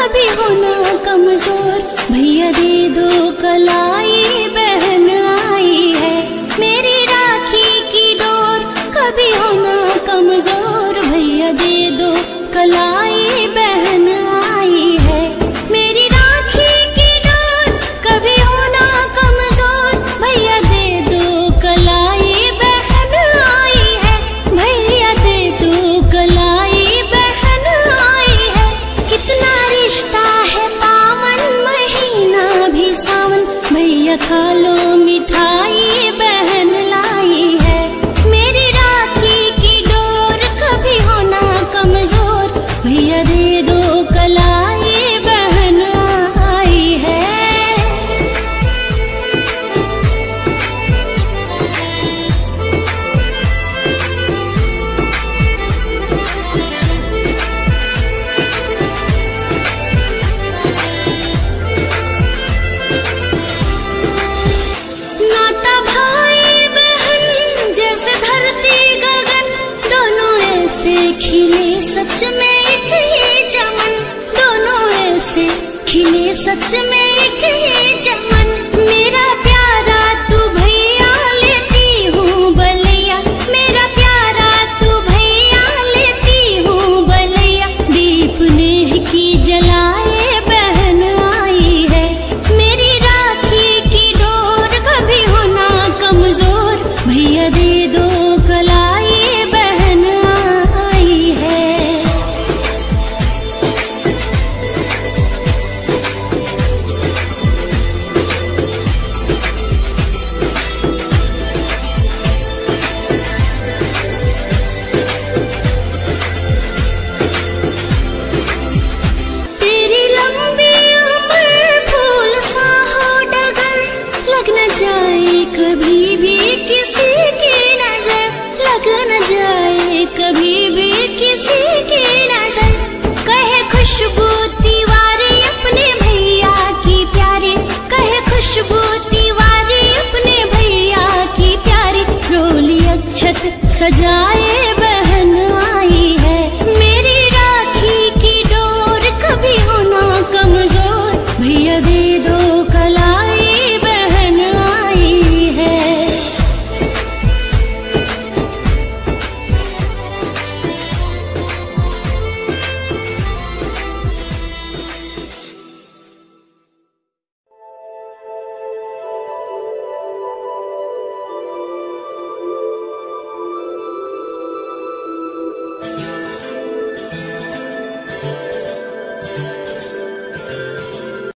कभी होना कमजोर, भैया दे दो कलाई, बहन आई है मेरी राखी की डोर। कभी होना कमजोर, भैया दे दो कलाई, बहन आई है मेरी राखी की डोर। कभी होना कमजोर, भैया दे दो कलाई, बहन आई है भैया दे दो कलाई, बहन आई है। कितना रिश्ता है पावन, महीना भी सावन, भैया खा लो मिठाई, बहन लाई है मेरी राखी की डोर। कभी होना कमजोर, भैया दे दो कलाई, बहन आई है। नाता भाई बहन जैसे धरती गगन, दोनों ऐसे खिले सच में एक ही चमन, दोनों ऐसे खिले सच में एक ही चमन।